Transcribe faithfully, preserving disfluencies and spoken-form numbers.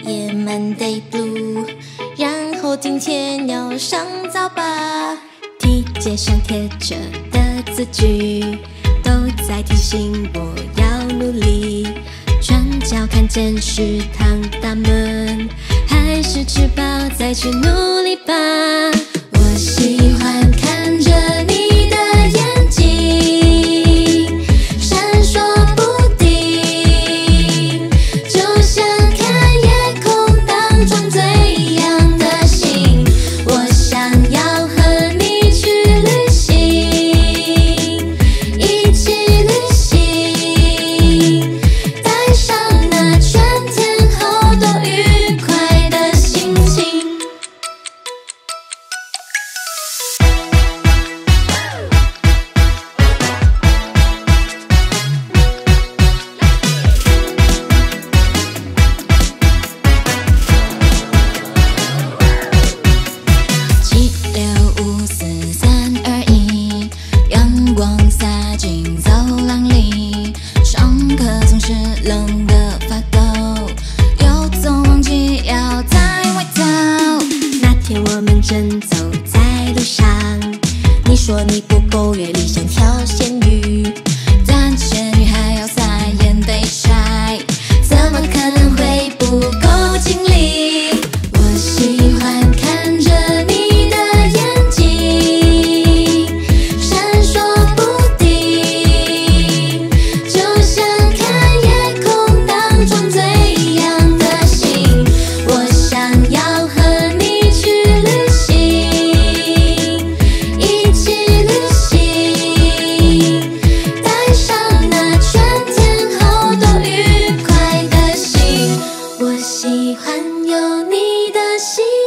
夜 Monday Blue， 然后今天要上早八。T 街上贴着的字句，都在提醒我要努力。转角看见食堂大门，还是吃饱再去努力吧。我喜欢看着你的眼睛闪烁不定，就像看夜空当中最亮的星。我想要和你去旅行，一起旅行，带上那全天候都愉快的心情。七六五四三二一，阳光洒进走廊里，上课总是冷得发抖，又总忘记要带外套。那天我们正走在路上，你说你不够阅历，想跳咸鱼，但咸鱼还要撒盐被晒，怎么可能会不够尽力？我喜欢看着你的眼睛闪烁不定，就像看夜空当中最亮的星。我想要和你去旅行，一起旅行，带上那全天候都愉快的心。我喜欢有你的心。